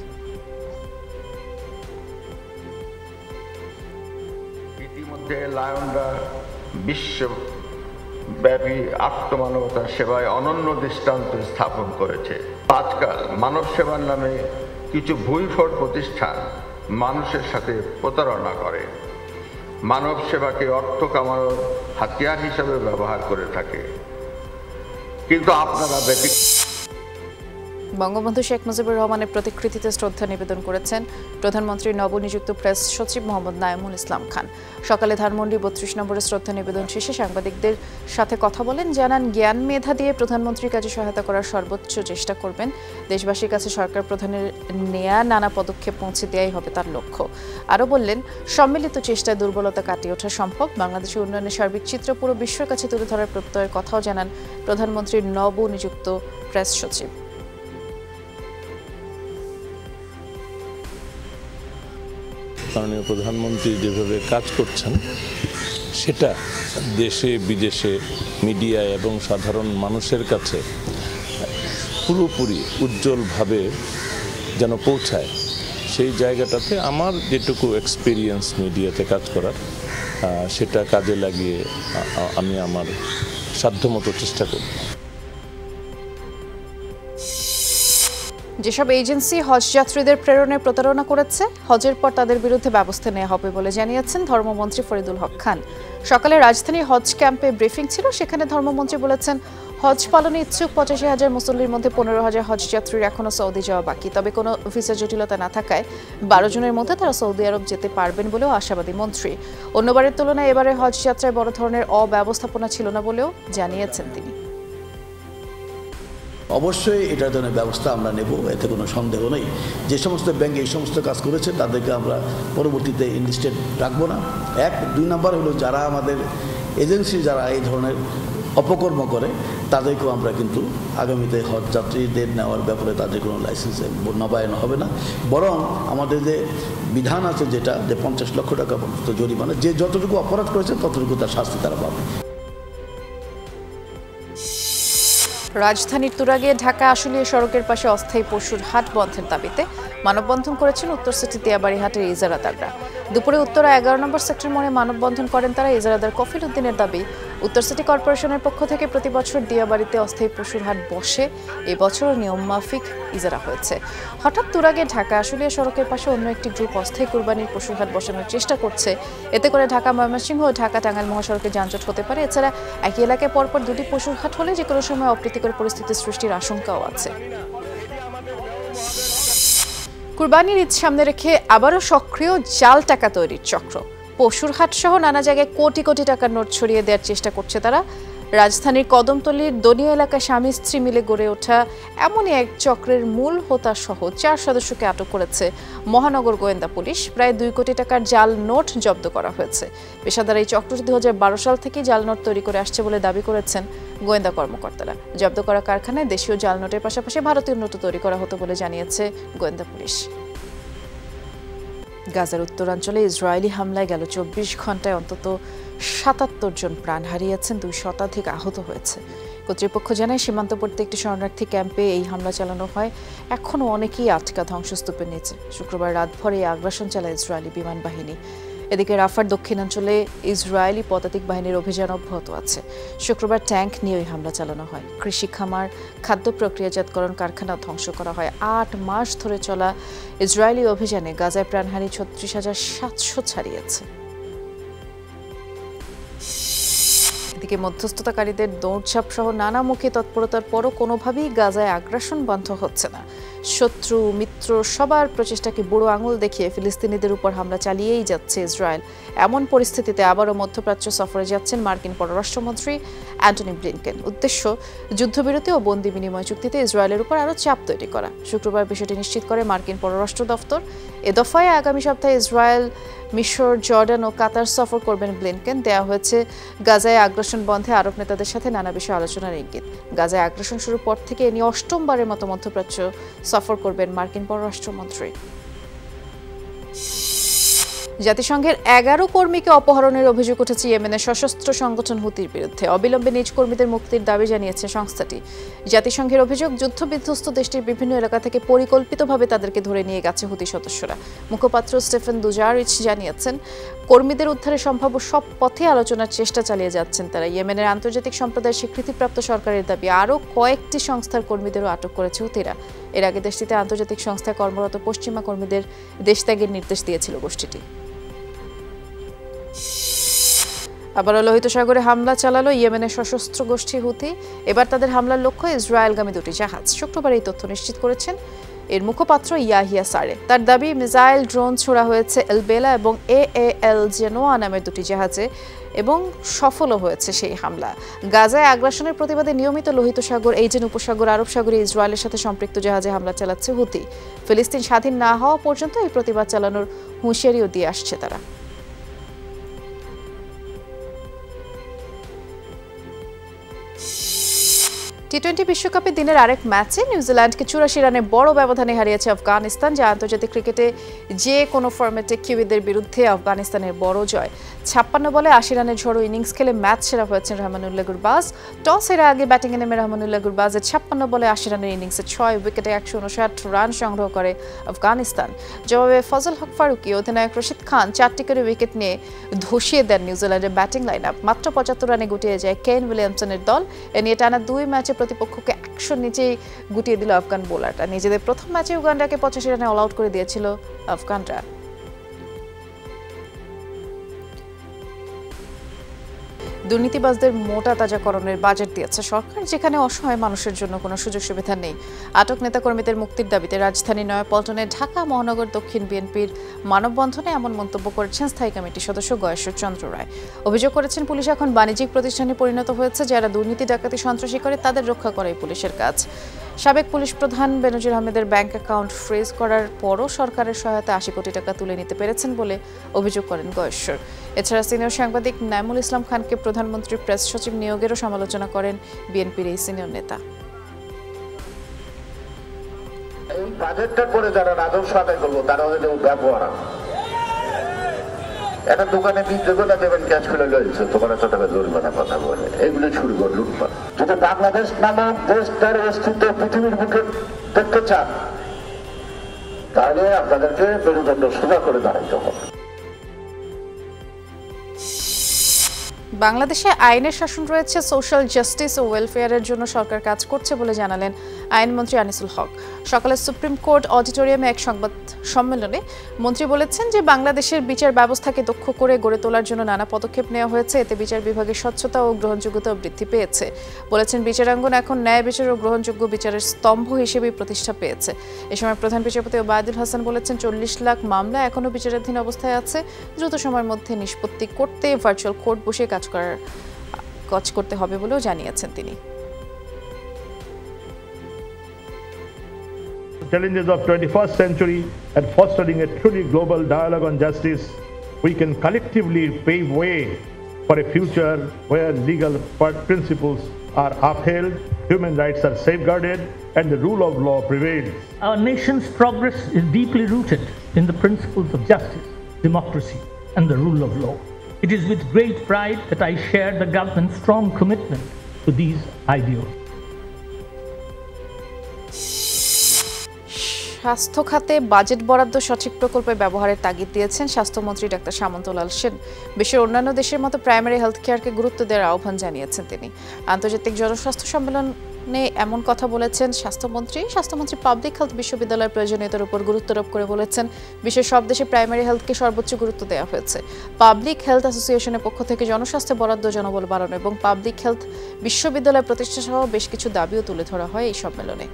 ইতিমধ্যে লায়নরা বিশ্বব্যাপী আত্মমানবতার সেবায় অনন্য দৃষ্টান্ত স্থাপন করেছে। আজকাল মানব সেবার নামে কিছু ভুঁইফোড় প্রতিষ্ঠান মানুষের সাথে প্রতারণা করে, মানব সেবাকে অর্থ কামানোর হাতিয়ার হিসেবে ব্যবহার করে থাকে। কিন্তু আপনারা বঙ্গবন্ধু শেখ মুজিবুর রহমানের প্রতিকৃতিতে শ্রদ্ধা নিবেদন করেছেন প্রধানমন্ত্রীর নবনিযুক্ত প্রেস সচিব মোহাম্মদ নাঈমুল ইসলাম খান। সকালে ধানমন্ডি 32 নম্বরে শ্রদ্ধা নিবেদন শেষে সাংবাদিকদের সাথে কথা বলেন। জানান, জ্ঞান মেধা দিয়ে প্রধানমন্ত্রীর কাজে সহায়তা করার সর্বোচ্চ চেষ্টা করবেন। দেশবাসীর কাছে সরকার প্রধানের নেয়া নানা পদক্ষেপ পৌঁছে দেওয়াই হবে তার লক্ষ্য। আরও বললেন, সম্মিলিত চেষ্টায় দুর্বলতা কাটিয়ে ওঠা সম্ভব। বাংলাদেশের উন্নয়নের সার্বিক চিত্র পুরো বিশ্বের কাছে তুলে ধরার প্রত্যয়ের কথাও জানান প্রধানমন্ত্রীর নবনিযুক্ত প্রেস সচিব। মাননীয় প্রধানমন্ত্রী যেভাবে কাজ করছেন, সেটা দেশে বিদেশে মিডিয়া এবং সাধারণ মানুষের কাছে পুরোপুরি উজ্জ্বলভাবে যেন পৌঁছায়, সেই জায়গাটাতে আমার যেটুকু এক্সপিরিয়েন্স মিডিয়াতে কাজ করার, সেটা কাজে লাগিয়ে আমি আমার সাধ্যমতো চেষ্টা করব। যেসব এজেন্সি হজ যাত্রীদের প্রেরণে প্রতারণা করেছে, হজের পর তাদের বিরুদ্ধে ব্যবস্থা নেওয়া হবে বলে জানিয়েছেন ধর্মমন্ত্রী ফরিদুল হক খান। সকালে রাজধানীর হজ ক্যাম্পে ব্রিফিং ছিল, সেখানে ধর্মমন্ত্রী বলেছেন, হজ পালনে ইচ্ছুক 85,000 মুসল্লির মধ্যে 15,000 হজ যাত্রীর এখনও সৌদি যাওয়া বাকি। তবে কোনো ভিসা জটিলতা না থাকায় 12 জনের মধ্যে তারা সৌদি আরব যেতে পারবেন বলেও আশাবাদী মন্ত্রী। অন্যবারের তুলনায় এবারে হজ যাত্রায় বড় ধরনের অব্যবস্থাপনা ছিল না বলেও জানিয়েছেন তিনি। অবশ্যই এটার জন্য ব্যবস্থা আমরা নেব, এতে কোনো সন্দেহ নেই। যে সমস্ত ব্যাংক এই সমস্ত কাজ করেছে তাদেরকে আমরা পরবর্তীতে ইনলিস্টেড রাখবো না। 2 নাম্বার হলো, যারা আমাদের এজেন্সি যারা এই ধরনের অপকর্ম করে তাদেরকেও আমরা কিন্তু আগামীতে হজ যাত্রীদের নেওয়ার ব্যাপারে তাদের কোনো লাইসেন্স নবায়ন হবে না, বরং আমাদের যে বিধান আছে যেটা, যে 50 লক্ষ টাকা পর্যন্ত জরিমানা, যে যতটুকু অপরাধ করেছে ততটুকু তার শাস্তি তারা পাবে। রাজধানীর তুরাগে ঢাকা আশুলিয়া সড়কের পাশে অস্থায়ী পশুর হাট বন্ধের দাবিতে মানববন্ধন করেছেন উত্তর সিটি দিয়াবাড়ি হাটের ইজারাদাররা। দুপুরে উত্তরা 11 নম্বর সেক্টর মোড়ে মানববন্ধন করেন তারা। ইজারাদার কফিল উদ্দিনের দাবি, উত্তর সিটি কর্পোরেশনের পক্ষ থেকে প্রতি বছর দিয়াবাড়িতে অস্থায়ী পশুর হাট বসে, এই বছরও নিয়ম মাফিক ইজারা হয়েছে। হঠাৎ তুরাগে ঢাকা আশুলিয়া সড়কের পাশে অন্য একটি গ্রুপ অস্থায়ী কুরবানির পশুর হাট বসানোর চেষ্টা করছে। এতে করে ঢাকা ময়মনসিংহ ও ঢাকা টাঙ্গাইল মহাসড়কে যানজট হতে পারে। এছাড়া একই এলাকায় পরপর 2টি পশুর হাট হলে যে কোনো সময় অপ্রীতিকর পরিস্থিতি সৃষ্টির আশঙ্কাও আছে। কুরবানির ঈদ সামনে রেখে আবারও সক্রিয় জাল টাকা তৈরির চক্র। পশুর হাট সহ নানা জায়গায় কোটি কোটি টাকার নোট ছড়িয়ে দেওয়ার চেষ্টা করছে তারা। রাজধানীর কদমতলীর দনিয়া এলাকায় স্বামী স্ত্রী মিলে গড়ে ওঠা এমনই এক চক্রের মূল হোতা সহ 4 সদস্যকে আটক করেছে মহানগর গোয়েন্দা পুলিশ। প্রায় 2 কোটি টাকার জাল নোট জব্দ করা হয়েছে। পেশাদার এই চক্রটি 2012 সাল থেকে জাল নোট তৈরি করে আসছে বলে দাবি করেছেন গোয়েন্দা কর্মকর্তারা। জব্দ করা কারখানায় দেশীয় জাল নোটের পাশাপাশি ভারতীয় নোটও তৈরি করা হতো বলে জানিয়েছে গোয়েন্দা পুলিশ। গাজার উত্তরাঞ্চলে ইসরায়েলি হামলায় গেল 24 ঘন্টায় অন্তত 77 জন প্রাণ হারিয়েছেন, 2 শতাধিক আহত হয়েছে। কর্তৃপক্ষ জানায়, সীমান্তবর্তী একটি শরণার্থী ক্যাম্পে এই হামলা চালানো হয়। এখনও অনেকেই আটকা ধ্বংসস্তূপের নিচে। শুক্রবার রাতভর এই আগ্রাসন চালায় ইসরায়েলি বিমান বাহিনী। এদিকে রাফার দক্ষিণাঞ্চলে ইসরায়েলি পদাতিক বাহিনীর অভিযান অব্যাহত আছে। শুক্রবার ট্যাঙ্ক নিয়ে ওই হামলা চালানো হয়। কৃষি খামার, খাদ্য প্রক্রিয়াজাতকরণ কারখানা ধ্বংস করা হয়। 8 মাস ধরে চলা ইসরায়েলি অভিযানে গাজায় প্রাণহানি 36,700 ছাড়িয়েছে। এদিকে মধ্যস্থতাকারীদের দৌড়ঝাঁপ সহ নানামুখী তৎপরতার পরও কোনোভাবেই গাজায় আগ্রাসন বন্ধ হচ্ছে না। শত্রু মিত্র সবার প্রচেষ্টাকে বুড়ো আঙুল দেখিয়ে ফিলিস্তিনিদের উপর হামলা চালিয়েই যাচ্ছে ইসরায়েল। এমন পরিস্থিতিতে আবারও মধ্যপ্রাচ্য সফরে যাচ্ছেন মার্কিন পররাষ্ট্রমন্ত্রী অ্যান্টনি ব্লিনকেন। উদ্দেশ্য যুদ্ধবিরতি ও বন্দি বিনিময় চুক্তিতে ইসরায়েলের উপর আরও চাপ তৈরি করা। শুক্রবার বিষয়টি নিশ্চিত করে মার্কিন পররাষ্ট্র দফতর। এ দফায় আগামী সপ্তাহে ইসরায়েল, মিশর, জর্ডান ও কাতার সফর করবেন ব্লিনকেন। দেয়া হয়েছে গাজায় আগ্রাসন বন্ধে আরব নেতাদের সাথে নানা বিষয়ে আলোচনার ইঙ্গিত। গাজায় আগ্রাসন শুরুর পর থেকে এ নিয়ে অষ্টমবারের মতো মধ্যপ্রাচ্য সফর করবেন মার্কিন পররাষ্ট্রমন্ত্রী। জাতিসংঘের 11 কর্মীকে অপহরণের অভিযোগ উঠেছে ইয়েমেনের সশস্ত্র সংগঠন হুতির বিরুদ্ধে। অবিলম্বে নিজ কর্মীদের মুক্তির দাবি জানিয়েছে সংস্থাটি। জাতিসংঘের অভিযোগ, যুদ্ধবিধ্বস্ত দেশটির বিভিন্ন এলাকা থেকে পরিকল্পিতভাবে তাদেরকে ধরে নিয়ে গেছে হুতি সদস্যরা। মুখপাত্র স্টেফেন দুজারিচ জানিয়েছেন, কর্মীদের উদ্ধারে সম্ভাব্য সব পথে আলোচনার চেষ্টা চালিয়ে যাচ্ছেন তারা। ইয়েমেনের আন্তর্জাতিক সম্প্রদায়ের স্বীকৃতিপ্রাপ্ত সরকারের দাবি, আরও কয়েকটি সংস্থার কর্মীদেরও আটক করেছে হুতিরা। এর আগে দেশটিতে আন্তর্জাতিক সংস্থায় কর্মরত পশ্চিমা কর্মীদের দেশত্যাগের নির্দেশ দিয়েছিল গোষ্ঠীটি। আবারও লোহিত সাগরে হামলা চালালো ইয়েমেনের সশস্ত্র গোষ্ঠী হুতি। এবার তাদের হামলার লক্ষ্য ইসরায়েলগামী দুটি জাহাজ। শুক্রবার এই তথ্য নিশ্চিত করেছেন এর মুখপাত্র ইয়াহিয়া সারে। তার দাবি, মিসাইল, ড্রোন ছোড়া হয়েছে এলবেলা এবং এএল জেনোয়া নামের দুটি জাহাজে এবং সফলও হয়েছে সেই হামলা। গাজায় আগ্রাসনের প্রতিবাদে নিয়মিত লোহিত সাগর, এইডেন উপসাগর, আরব সাগরে ইসরায়েলের সাথে সম্পৃক্ত জাহাজে হামলা চালাচ্ছে হুতি। ফিলিস্তিন স্বাধীন না হওয়া পর্যন্ত এই প্রতিবাদ চালানোর হুঁশিয়ারিও দিয়ে আসছে তারা। টি-20 বিশ্বকাপে দিনের আরেক ম্যাচে নিউজিল্যান্ডকে 84 রানে বড় ব্যবধানে হারিয়েছে আফগানিস্তান, যা আন্তর্জাতিক ক্রিকেটে যে কোনো ফরম্যাটে কিউইদের বিরুদ্ধে আফগানিস্তানের বড় জয়। 56 বলে 80 রানের ঝড়ো ইনিংস খেলে ম্যাচ সেরা হয়েছেন রহমানুল্লাহ গুরবাজ। টস হেরে আগে ব্যাটিংয়ে নেমে রহমানুল্লাহ গুরবাজের 56 বলে 80 রানের ইনিংসে 6 উইকেটে 159 রান সংগ্রহ করে আফগানিস্তান। জবাবে ফজল হক ফারুকি, অধিনায়ক রশিদ খান 4টি করে উইকেট নিয়ে ধসিয়ে দেন নিউজিল্যান্ডের ব্যাটিং লাইন আপ। মাত্র 75 রানে গুটিয়ে যায় কেন উইলিয়ামসনের দল। এ নিয়ে টানা 2 ম্যাচে প্রতিপক্ষকে 100 নিচেই গুটিয়ে দিল আফগান বোলাররা। নিজেদের প্রথম ম্যাচে উগান্ডাকে 85 রানে অল আউট করে দিয়েছিল আফগানরা। দুর্নীতিবাজদের মোটা তাজাকরণের বাজেট দিয়েছে সরকার, যেখানে অসহায় মানুষের জন্য কোনো সুযোগ সুবিধা নেই। আটক নেতাকর্মীদের মুক্তির দাবিতে রাজধানী নয়াপল্টনে ঢাকা মহানগর দক্ষিণ বিএনপির মানববন্ধনে এমন মন্তব্য করেছেন স্থায়ী কমিটির সদস্য গয়েশ্বর চন্দ্র রায়। অভিযোগ করেছেন, পুলিশ এখন বাণিজ্যিক প্রতিষ্ঠানে পরিণত হয়েছে। যারা দুর্নীতি, ডাকাতি, সন্ত্রাসী করে তাদের রক্ষা করাই পুলিশের কাজ। সাবেক পুলিশ প্রধান বেনজির আহমেদের ব্যাংক অ্যাকাউন্ট ফ্রিজ করার পরও সরকারের সহায়তা 80 কোটি টাকা তুলে নিতে পেরেছেন বলে অভিযোগ করেন গয়েশ্বর। এছাড়া সিনিয়র সাংবাদিক নাইমুল ইসলাম খানকে প্রধানমন্ত্রীর প্রেস সচিব নিয়োগেরও সমালোচনা করেন বিএনপির এই সিনিয়র নেতা। এই বাজেটটার পরে যারা রাজস্ব আদায় করবো তারা ব্যবহার একটা দোকানে 20 টাকা দেবেন, ক্যাশ করে লয়েছে, তোমার 100 টাকা জরিমানা কথা বলে এগুলো শুরু করে লুটপাট। যদি বাংলাদেশ নামক দেশটার অস্তিত্ব পৃথিবীর বুকে দেখতে চান তাহলে আপনাদেরকে মেরুদণ্ড সোজা করে দাঁড়াইতে হবে। বাংলাদেশে আইনের শাসন রয়েছে, সোশ্যাল জাস্টিস ও ওয়েলফেয়ারের জন্য সরকার কাজ করছে বলে জানালেন আইনমন্ত্রী আনিসুল হক। সকালে সুপ্রিম কোর্ট অডিটোরিয়ামে এক সংবাদ সম্মেলনে মন্ত্রী বলেছেন যে বাংলাদেশের বিচার ব্যবস্থাকে দক্ষ করে গড়ে তোলার জন্য নানা পদক্ষেপ নেওয়া হয়েছে। এতে বিচার বিভাগের স্বচ্ছতা ও গ্রহণযোগ্যতা বৃদ্ধি পেয়েছে। বলেছেন, বিচারাঙ্গন এখন ন্যায় বিচার ও গ্রহণযোগ্য বিচারের স্তম্ভ হিসেবেই প্রতিষ্ঠা পেয়েছে। এ সময় প্রধান বিচারপতি ওবায়দুল হাসান বলেছেন, 40 লাখ মামলা এখনও বিচারাধীন অবস্থায় আছে। দ্রুত সময়ের মধ্যে নিষ্পত্তি করতে ভার্চুয়াল কোর্ট বসে কাজ করতে হবে বলেও জানিয়েছেন তিনি। Challenges of 21st century and fostering a truly global dialogue on justice, we can collectively pave way for a future where legal principles are upheld, human rights are safeguarded, and the rule of law prevails. Our nation's progress is deeply rooted in the principles of justice, democracy, and the rule of law. It is with great pride that I share the government's strong commitment to these ideals. স্বাস্থ্য খাতে budget বরাদ্দ সঠিক প্রকল্পে ব্যবহারের তাগিদ দিয়েছেন স্বাস্থ্যমন্ত্রী doctor Samanta Lal Sen. বিশ্বের অন্যান্য দেশের মতো প্রাইমারি হেলথ কেয়ারকে গুরুত্ব দেওয়ার আহ্বান জানিয়েছেন তিনি। আন্তর্জাতিক জনস্বাস্থ্য সম্মেলন সম্মেলনে এমন কথা বলেছেন স্বাস্থ্যমন্ত্রী পাবলিক হেলথ বিশ্ববিদ্যালয়ের প্রয়োজনীয়তার উপর গুরুত্ব আরোপ করে বলেছেন বিশ্বের সব দেশে প্রাইমারি হেলথকে সর্বোচ্চ গুরুত্ব দেওয়া হয়েছে। পাবলিক হেলথ অ্যাসোসিয়েশনের পক্ষ থেকে জনস্বাস্থ্যে বরাদ্দ, জনবল বাড়ানো এবং পাবলিক হেলথ বিশ্ববিদ্যালয় প্রতিষ্ঠা সহ বেশ কিছু দাবিও তুলে ধরা হয় এই সম্মেলনে।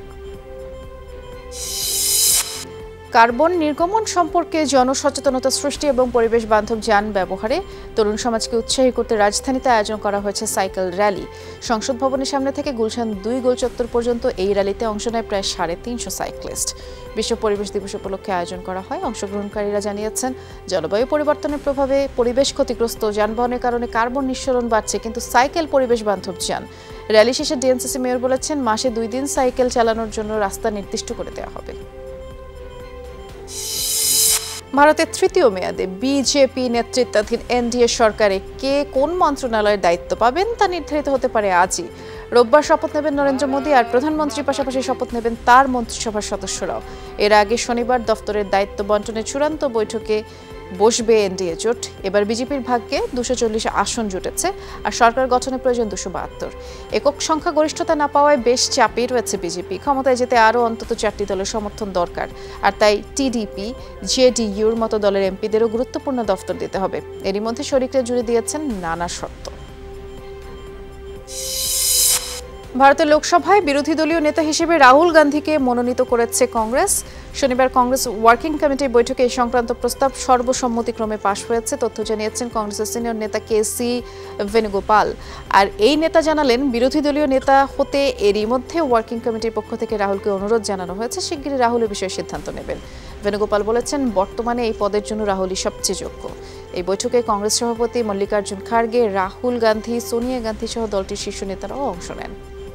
কার্বন নির্গমন সম্পর্কে জনসচেতনতা সৃষ্টি এবং পরিবেশ বান্ধব যান ব্যবহারে তরুণ সমাজকে উৎসাহী করতে রাজধানীতে আয়োজন করা হয়েছে সাইকেল র্যালি। সংসদ ভবনের সামনে থেকে গুলশান 2 গোল চত্বর পর্যন্ত এই র্যালিতে অংশ নেয় প্রায় 350 সাইক্লিস্ট। বিশ্ব পরিবেশ দিবস উপলক্ষে আয়োজন করা হয়। অংশগ্রহণকারীরা জানিয়েছেন জলবায়ু পরিবর্তনের প্রভাবে পরিবেশ ক্ষতিগ্রস্ত, যানবাহনের কারণে কার্বন নিঃসরণ বাড়ছে, কিন্তু সাইকেল পরিবেশ বান্ধব যান। র্যালি শেষে ডিএনসিসি মেয়র বলেছেন মাসে 2 দিন সাইকেল চালানোর জন্য রাস্তা নির্দিষ্ট করে দেওয়া হবে। ভারতের তৃতীয় মেয়াদে বিজেপি নেতৃত্বাধীন এনডিএ সরকারে কে কোন মন্ত্রণালয়ের দায়িত্ব পাবেন তা নির্ধারিত হতে পারে আজই। রোববার শপথ নেবেন নরেন্দ্র মোদী, আর প্রধানমন্ত্রীর পাশাপাশি শপথ নেবেন তার মন্ত্রিসভার সদস্যরাও। এর আগে শনিবার দফতরের দায়িত্ব বন্টনের চূড়ান্ত বৈঠকে বসবে এনডিএ জোট। এবার বিজেপির ভাগ্যে 240 আসন জুটেছে, আর সরকার গঠনে প্রয়োজন 272। একক সংখ্যাগরিষ্ঠতা না পাওয়ায় বেশ চাপেই রয়েছে বিজেপি। ক্ষমতায় যেতে আরও অন্তত 4টি দলের সমর্থন দরকার, আর তাই টিডিপি, জেডিইউর মতো দলের এমপিদেরও গুরুত্বপূর্ণ দফতর দিতে হবে। এরই মধ্যে শরিকরা জুড়ে দিয়েছেন নানা শর্ত। ভারতের লোকসভায় বিরোধী দলীয় নেতা হিসেবে রাহুল গান্ধীকে মনোনীত করেছে কংগ্রেস। শনিবার কংগ্রেস ওয়ার্কিং কমিটির বৈঠকে এই সংক্রান্ত প্রস্তাব সর্বসম্মতিক্রমে পাশ হয়েছে, তথ্য জানিয়েছেন কংগ্রেসের সিনিয়র নেতা কেসি বেনুগোপাল। আর এই নেতা জানালেন বিরোধী দলীয় নেতা হতে এরই মধ্যে ওয়ার্কিং কমিটির পক্ষ থেকে রাহুলকে অনুরোধ জানানো হয়েছে, শিগগিরই রাহুল এই বিষয়ে সিদ্ধান্ত নেবেন। বেনুগোপাল বলেছেন বর্তমানে এই পদের জন্য রাহুলই সবচেয়ে যোগ্য। এই বৈঠকে কংগ্রেস সভাপতি মল্লিকার্জুন খার্গে, রাহুল গান্ধী, সোনিয়া গান্ধী সহ দলটির শীর্ষ নেতারাও অংশ নেন।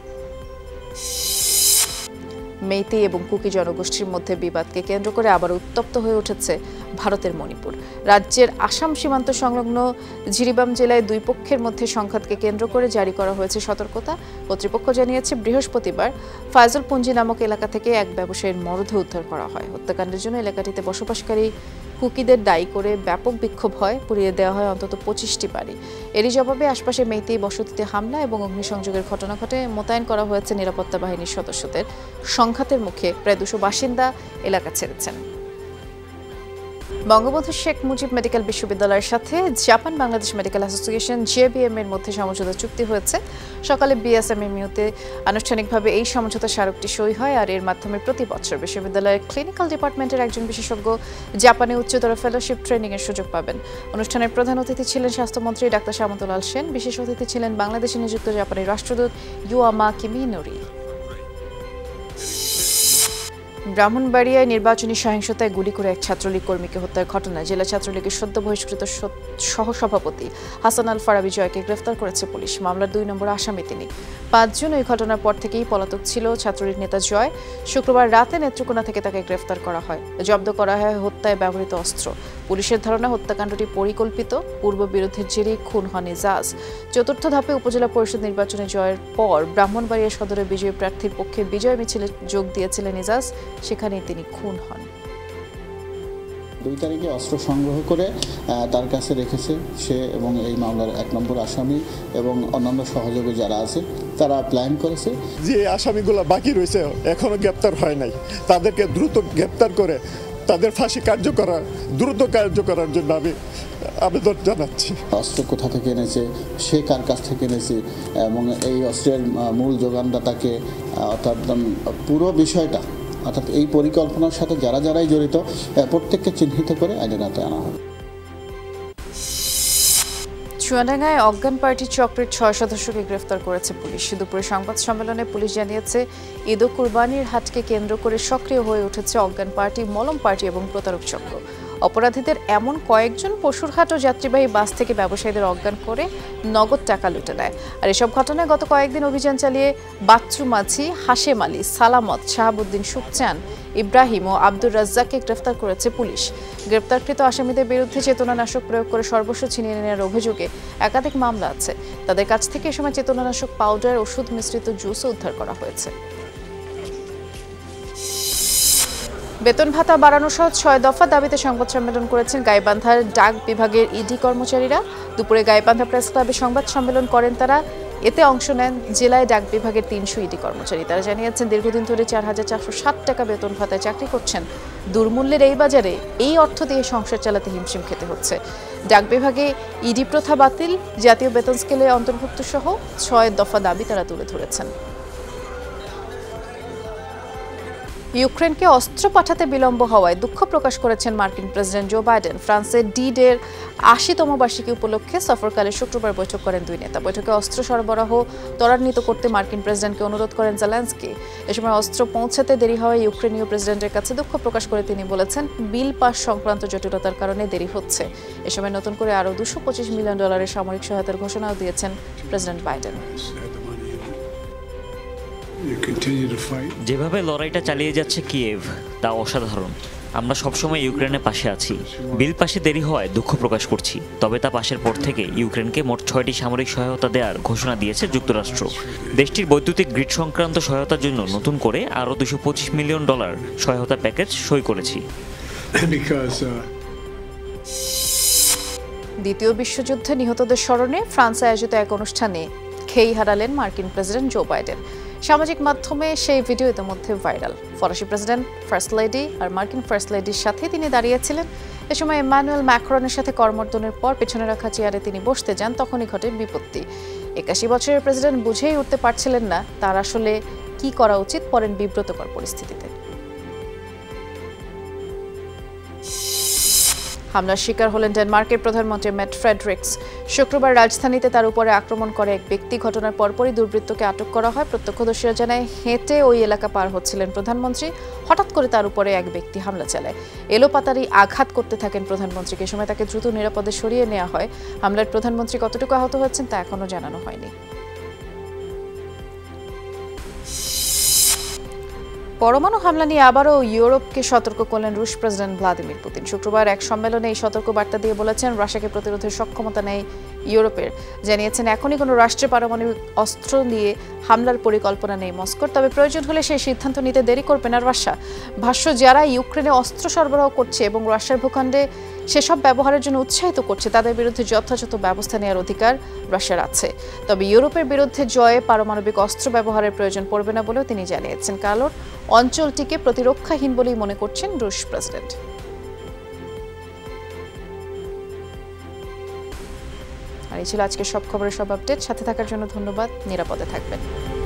মেইতেই এবং কুকি জনগোষ্ঠীর মধ্যে বিবাদকে কেন্দ্র করে আবার উত্তপ্ত হয়ে উঠেছে ভারতের মণিপুর। রাজ্যের আসাম সীমান্ত সংলগ্ন জিরিবাম জেলায় 2 পক্ষের মধ্যে সংঘাতকে কেন্দ্র করে জারি করা হয়েছে সতর্কতা। কর্তৃপক্ষ জানিয়েছে বৃহস্পতিবার ফাইজলপুঞ্জি নামক এলাকা থেকে এক ব্যবসায়ীর মরদেহ উদ্ধার করা হয়। হত্যাকাণ্ডের জন্য এলাকাটিতে বসবাসকারী কুকিদের দায়ী করে ব্যাপক বিক্ষোভ হয়, পুড়িয়ে দেওয়া হয় অন্তত 25টি বাড়ি। এরই জবাবে আশপাশে মেইতেই বসতিতে হামলা এবং অগ্নিসংযোগের ঘটনা ঘটে। মোতায়েন করা হয়েছে নিরাপত্তা বাহিনীর সদস্যদের। সংঘাতের মুখে প্রায় 200 বাসিন্দা এলাকা ছেড়েছেন। বঙ্গবন্ধু শেখ মুজিব মেডিকেল বিশ্ববিদ্যালয়ের সাথে Japan Bangladesh medical association JBM এর মধ্যে সমঝোতা চুক্তি হয়েছে। সকালে বিএসএমএমইউতে আনুষ্ঠানিকভাবে এই সমঝোতা স্মারকটি সই হয়, আর এর মাধ্যমে প্রতি বছর বিশ্ববিদ্যালয়ের ক্লিনিক্যাল ডিপার্টমেন্টের একজন বিশেষজ্ঞ জাপানে উচ্চতর ফেলোশিপ ট্রেনিং এর সুযোগ পাবেন। অনুষ্ঠানের প্রধান অতিথি ছিলেন স্বাস্থ্যমন্ত্রী ডাক্তার সামন্তলাল সেন। বিশেষ অতিথি ছিলেন বাংলাদেশে নিযুক্ত জাপানি রাষ্ট্রদূত ইউয়ামা কিমিনোরি। ব্রাহ্মণবাড়িয়ায় নির্বাচনী সহিংসতায় গুলি করে এক ছাত্রলীগ কর্মীকে হত্যার ঘটনায় জেলা ছাত্রলীগের সদ্য বহিষ্কৃত সহসভাপতি হাসান আল ফারাবি জয়কে গ্রেফতার করেছে পুলিশ। মামলার 2 নম্বর আসামি তিনি। 5 জুন এই ঘটনার পর থেকেই পলাতক ছিল ছাত্রলীগ নেতা জয়। শুক্রবার রাতে নেত্রকোনা থেকে তাকে গ্রেফতার করা হয়। জব্দ করা হয় হত্যায় ব্যবহৃত অস্ত্র। পুলিশের ধারণা হত্যাকাণ্ডটি পরিকল্পিত। পূর্ব বিরোধের জেরেই খুন হন নিজাজ। 4র্থ ধাপে উপজেলা পরিষদ নির্বাচনে জয়ের পর ব্রাহ্মণবাড়িয়া সদরে বিজয়ী প্রার্থীর পক্ষে বিজয় মিছিলে যোগ দিয়েছিলেন নিজাজ, সেখানেই তিনি খুন হন। 2 তারিখে অস্ত্র সংগ্রহ করে তার কাছে রেখেছে সে এবং এই মামলার 1 নম্বর আসামি এবং অন্যান্য সহযোগী যারা আছে তারা প্ল্যান করেছে। যে আসামিগুলো বাকি রয়েছে এখনো গ্রেপ্তার হয় নাই, তাদেরকে দ্রুত গ্রেপ্তার করে তাদের ফাঁসি দ্রুত কার্য করার জন্য আমি আবেদন জানাচ্ছি। অস্ত্র কোথা থেকে এনেছে, সে কার কাছ থেকে এনেছে এবং এই অস্ত্রের মূল যোগানদাতাকে, অর্থাৎ পুরো বিষয়টা, অর্থাৎ এই পরিকল্পনার সাথে যারাই জড়িত প্রত্যেককে চিহ্নিত করে আইনের আওতায় আনা হবে। চুয়াডাঙ্গায় অজ্ঞান পার্টি চক্রের 6 সদস্যকে গ্রেফতার করেছে পুলিশ। দুপুরে সংবাদ সম্মেলনে পুলিশ জানিয়েছে ঈদ ও কুরবানির হাটকে কেন্দ্র করে সক্রিয় হয়ে উঠেছে অজ্ঞান পার্টি, মলম পার্টি এবং প্রতারক চক্র। অপরাধীদের এমন কয়েকজন পশুরহাট ও যাত্রীবাহী বাস থেকে ব্যবসায়ীদের অজ্ঞান করে নগদ টাকা লুটে নেয়। আর এসব ঘটনায় গত কয়েকদিন অভিযান চালিয়ে বাচ্চু মাঝি, হাশেম আলী, সালামত, শাহাবুদ্দিন, সুকচান, ইব্রাহিম ও আব্দুর রাজ্জাককে গ্রেফতার করেছে পুলিশ। গ্রেপ্তারকৃত আসামিদের বিরুদ্ধে চেতনানাশক প্রয়োগ করে সর্বস্ব ছিনিয়ে নেওয়ার অভিযোগে একাধিক মামলা আছে। তাদের কাছ থেকে এ সময় চেতনানাশক পাউডার, ওষুধ মিশ্রিত জুসও উদ্ধার করা হয়েছে। বেতন ভাতা বাড়ানো সহ 6 দফা দাবিতে সংবাদ সম্মেলন করেছেন গাইবান্ধার ডাক বিভাগের ইডি কর্মচারীরা। দুপুরে গাইবান্ধা প্রেস ক্লাবে সংবাদ সম্মেলন করেন তারা। এতে অংশ নেন জেলায় ডাক বিভাগের 300 ইডি কর্মচারী। তারা জানিয়েছেন দীর্ঘদিন ধরে 4,460 টাকা বেতন ভাতায় চাকরি করছেন। দুর্মূল্যের এই বাজারে এই অর্থ দিয়ে সংসার চালাতে হিমশিম খেতে হচ্ছে। ডাক বিভাগে ইডি প্রথা বাতিল, জাতীয় বেতন স্কেলে অন্তর্ভুক্ত সহ 6 দফা দাবি তারা তুলে ধরেছেন। ইউক্রেনকে অস্ত্র পাঠাতে বিলম্ব হওয়ায় দুঃখ প্রকাশ করেছেন মার্কিন প্রেসিডেন্ট জো বাইডেন। ফ্রান্সের ডি-ডের 80তম বার্ষিকী উপলক্ষে সফরকালে শুক্রবার বৈঠক করেন দুই নেতা। বৈঠকে অস্ত্র সরবরাহ ত্বরান্বিত করতে মার্কিন প্রেসিডেন্টকে অনুরোধ করেন জেলেনস্কি। এ সময় অস্ত্র পৌঁছাতে দেরি হওয়ায় ইউক্রেনীয় প্রেসিডেন্টের কাছে দুঃখ প্রকাশ করে তিনি বলেছেন, বিল পাস সংক্রান্ত জটিলতার কারণে দেরি হচ্ছে। এ সময় নতুন করে আরও $225 মিলিয়ন সামরিক সহায়তার ঘোষণাও দিয়েছেন প্রেসিডেন্ট বাইডেন। যেভাবে লড়াইটা চালিয়ে যাচ্ছে কিয়েভ তা অসাধারণ। আমরা সবসময় ইউক্রেনের পাশে আছি। বিল পাশে দেরি হওয়ায় দুঃখ প্রকাশ করছি, তবে তা পাশের পর থেকে ইউক্রেনকে মোট 6টি সামরিক সহায়তা দেওয়ার ঘোষণা দিয়েছে যুক্তরাষ্ট্র। দেশটির বৈদ্যুতিক গ্রিড সংক্রান্ত সহায়তার জন্য নতুন করে আরও $225 মিলিয়ন সহায়তা প্যাকেজ সই করেছি। দ্বিতীয় বিশ্বযুদ্ধে নিহতদের স্মরণে ফ্রান্সে আয়োজিত এক অনুষ্ঠানে খেই হারালেন মার্কিন প্রেসিডেন্ট জো বাইডেন। সামাজিক মাধ্যমে সেই ভিডিও ইতিমধ্যে ভাইরাল। ফরাসি প্রেসিডেন্ট, ফার্স্ট লেডি আর মার্কিন ফার্স্ট লেডির সাথে তিনি দাঁড়িয়েছিলেন। এ সময় ইম্মানুয়েল ম্যাক্রনের সাথে করমর্দনের পর পেছনে রাখা চেয়ারে তিনি বসতে যান, তখনই ঘটে বিপত্তি। 81 বছরের প্রেসিডেন্ট বুঝেই উঠতে পারছিলেন না তার আসলে কি করা উচিত, পড়েন বিব্রতকর পরিস্থিতিতে। হামলার শিকার হলেন ডেনমার্কের প্রধানমন্ত্রী মেটে ফ্রেডরিক্স। শুক্রবার রাজধানীতে তার উপরে আক্রমণ করে এক ব্যক্তি। ঘটনার পরপরই দুর্বৃত্তকে আটক করা হয়। প্রত্যক্ষদর্শীরা জানায়, হেঁটে ওই এলাকা পার হচ্ছিলেন প্রধানমন্ত্রী। হঠাৎ করে তার উপরে এক ব্যক্তি হামলা চালায়। এলোপাতাড়ি আঘাত করতে থাকেন প্রধানমন্ত্রীকে। সময় তাকে দ্রুত নিরাপদে সরিয়ে নেওয়া হয়। হামলায় প্রধানমন্ত্রী কতটুকু আহত হয়েছেন তা এখনো জানানো হয়নি। পরমাণু হামলা নিয়ে আবারও ইউরোপকে সতর্ক করলেন রুশ প্রেসিডেন্ট ভ্লাদিমির পুতিন। শুক্রবার এক সম্মেলনে এই সতর্ক বার্তা দিয়ে বলেছেন, রাশিয়াকে প্রতিরোধের সক্ষমতা নেই ইউরোপের। জানিয়েছেন, এখনই কোনো রাষ্ট্রে পারমাণবিক অস্ত্র নিয়ে হামলার পরিকল্পনা নেই মস্কোর, তবে প্রয়োজন হলে সেই সিদ্ধান্ত নিতে দেরি করবে না রাশিয়া। ভাষ্য, যারা ইউক্রেনে অস্ত্র সরবরাহ করছে এবং রাশিয়ার ভূখণ্ডে সেসব ব্যবহারের জন্য উৎসাহিত করছে, তাদের বিরুদ্ধে যথাযথ ব্যবস্থা নেওয়ার অধিকার রাশিয়ার আছে। তবে ইউরোপের বিরুদ্ধে জয়ে পারমাণবিক অস্ত্র ব্যবহারের প্রয়োজন পড়বে না বলেও তিনি জানিয়েছেন। কারণ অঞ্চলটিকে প্রতিরক্ষাহীন বলেই মনে করছেন রুশ প্রেসিডেন্ট। আর এই ছিল আজকের সব খবরের সব আপডেট। সাথে থাকার জন্য ধন্যবাদ। নিরাপদে থাকবেন।